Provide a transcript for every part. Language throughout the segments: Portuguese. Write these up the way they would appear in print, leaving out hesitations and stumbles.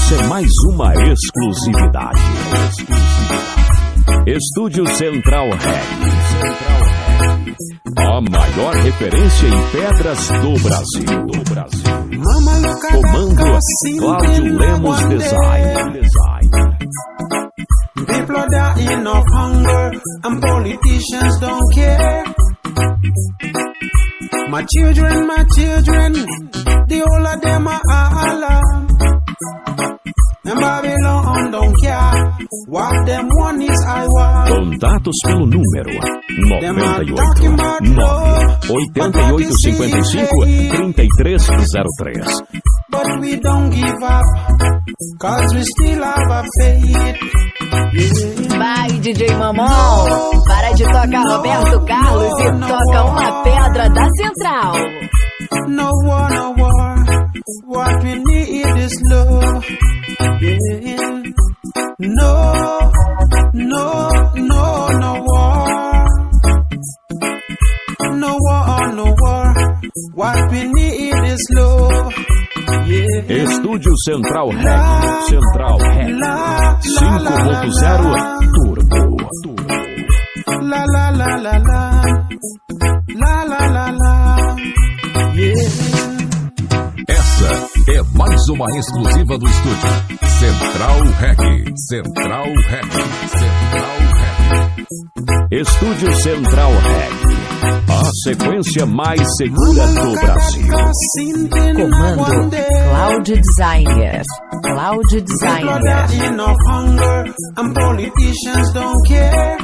Essa é mais uma exclusividade. Estúdio Central Reggae. A maior referência em pedras do Brasil. Comando Cláudio Lemos Design. People are dying of hunger and politicians don't care. My children, the whole of them are alarmed. And Babylon don't care. What them want is I want. Contatos pelo número 98-8855-3303. But we don't give up, cause we still have a faith. Vai, DJ Mamão, para de tocar Roberto Carlos e toca Uma Pedra da Central. No war, what we need is love. Yeah. No war. No war, what we need is love. Yeah. Estúdio Central Reggae. 5.0 Turbo. La la la la la. Yeah. Essa é mais uma exclusiva do estúdio Central Reggae. Estúdio Central Reggae. A sequência mais segura do Brasil. Comando Cláudio Designer. Enough hunger and politicians don't care.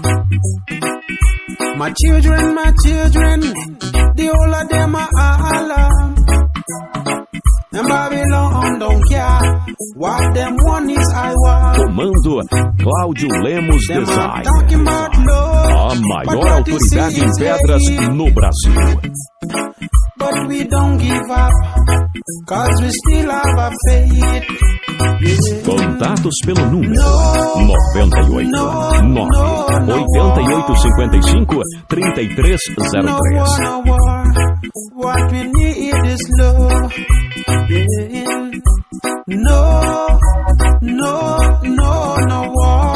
My children, the whole of them are alarmed. And Babylon don't care. What them want is I want. Comando Cláudio Lemos Design. A maior autoridade em pedras no Brasil. But we don't give up, cause we still have a faith. Yeah. Contatos pelo número 98-8855-3303. No war, what we need is love. Yeah. No war.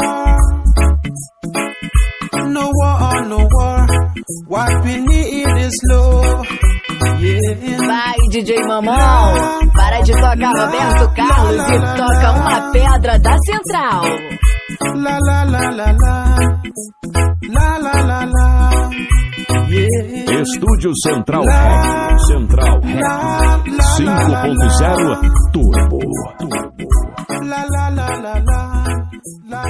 No war, what we need is love. Yeah. Vai, DJ Mamão, para de tocar Roberto Carlos e toca Uma Pedra da Central. La la la la la. Yeah. Estúdio Central Reggae. 5.0 Turbo. La la la la la.